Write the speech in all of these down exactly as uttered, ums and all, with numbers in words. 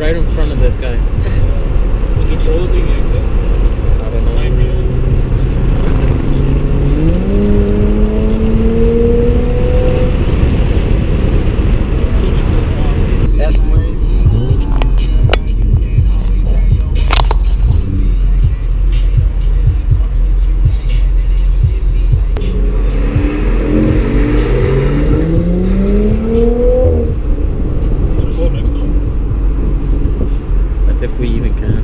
right in front of this guy. Is it roller thing like that? I don't know. If we even can.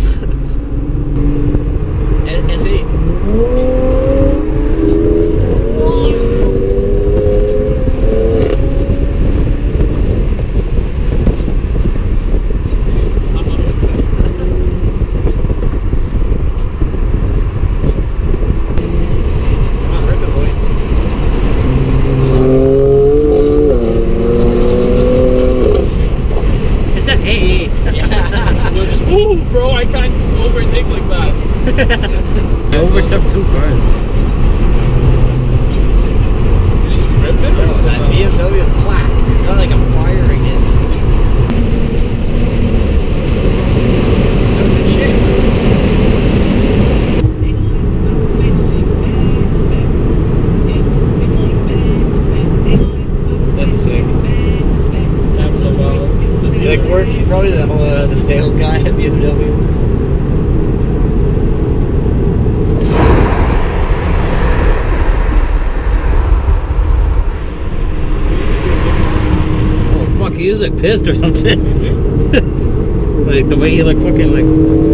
S eight. Ooh, bro, I can't overtake like that. I overtook two cars. Did you rip it? Bro, that B M W black. It's got like a fire in it. That was a chick. That's sick. That's so wild. He like works, he's probably the, uh, the sales guy at B M W. Oh fuck, he was like pissed or something. Is it? Like the way he like fucking like